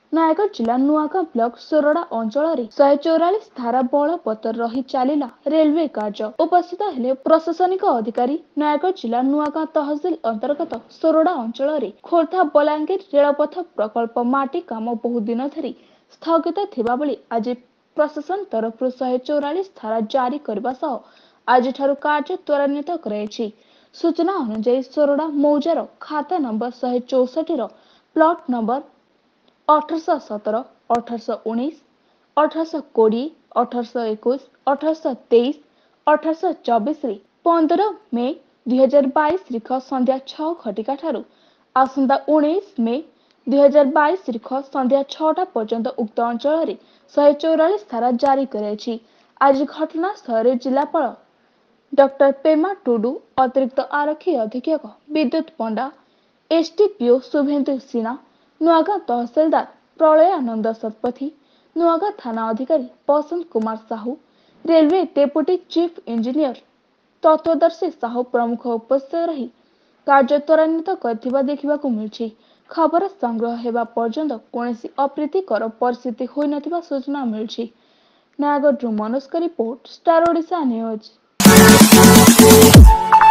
ନୟାଗଡ଼ ଜିଲ୍ଲା ନୂଆଗାଁ ବ୍ଲକ ସୋରଡ଼ା ଅଞ୍ଚଳରେ 144 ଧାରା ବଳବତ୍ତର ରହି ଚାଲିଲା ରେଲୱେ କାର୍ଯ୍ୟ। ଉପସ୍ଥିତ ହେଲେ ପ୍ରଶାସନିକ ଅଧିକାରୀ। ନୟାଗଡ଼ ଜିଲ୍ଲା ନୂଆଗାଁ ତହସିଲ ଅନ୍ତର୍ଗତ ସୋରଡ଼ା ଅଞ୍ଚଳରେ ଖୋର୍ଦ୍ଧା ବଲାଙ୍ଗୀର ରେଳପଥ ପ୍ରକଳ୍ପ ମାଟି କାମ ବହୁ ଦିନ ଧରି ସ୍ଥଗିତ ଥିବାବେଳେ ଆଜି ପ୍ରଶାସନ ତରଫରୁ 144 ଧାରା ଜାରି କରିବା ସହ ଆଜିଠାରୁ କାର୍ଯ୍ୟ ତ୍ୱରାନ୍ୱିତ କରାଯାଇଛି। ସୂଚନା ଅନୁଯାୟୀ ସୋରଡ଼ା ମୌଜାର ଖାତା ନମ୍ବର 164 ର ପ୍ଲଟ ନମ୍ବର 1817, 1819, 1820, 1821, 1823, 1824 ରେ 15 ମେ 2022 ତାରିଖ ସନ୍ଧ୍ୟା 6 ଘଟିକା ଠାରୁ ଆସନ୍ତା 19 ମେ 2022 ତାରିଖ ସନ୍ଧ୍ୟା 6ଟା ପର୍ଯ୍ୟନ୍ତ ଉକ୍ତ ଅଞ୍ଚଳରେ 144 ଧାରା ଜାରି କରାଯାଇଛି। ଆଜି ଘଟଣାସ୍ଥଳରେ ଜିଲ୍ଲାପାଳ ଡକ୍ଟର ପେମା ଟୁଡୁ, ଅତିରିକ୍ତ ଆରକ୍ଷୀ ଅଧୀକ୍ଷକ ବିଦ୍ୟୁତ ପଣ୍ଡା, ଏସଡିପିଓ ଶୁଭେନ୍ଦୁ ସିନା, ନୂଆଗାଁ ତହସିଲଦାର ପ୍ରଳୟାନନ୍ଦ ଶତପଥୀ, ନୂଆଗାଁ ଥାନା ଅଧିକାରୀ Basanta Kumar Sahu, railway deputy chief engineer Tattwadarshi Sahu ପ୍ରମୁଖ ଉପସ୍ଥିତ ରହି କାର୍ଯ୍ୟ ତ୍ୱରାନ୍ୱିତ କରିଥିବା ଦେଖିବାକୁ ମିଳିଛି। ଖବର ସଂଗ୍ରହ ହେବା ପର୍ଯ୍ୟନ୍ତ କୌଣସି ଅପ୍ରୀତିକର ପରିସ୍ଥିତି ହୋଇନଥିବା ସୂଚନା ମିଳିଛି। ନୟାଗଡ଼ରୁ ମନୋଜଙ୍କ ରିପୋର୍ଟ, ଷ୍ଟାର ଓଡ଼ିଶା ନ୍ୟୁଜ।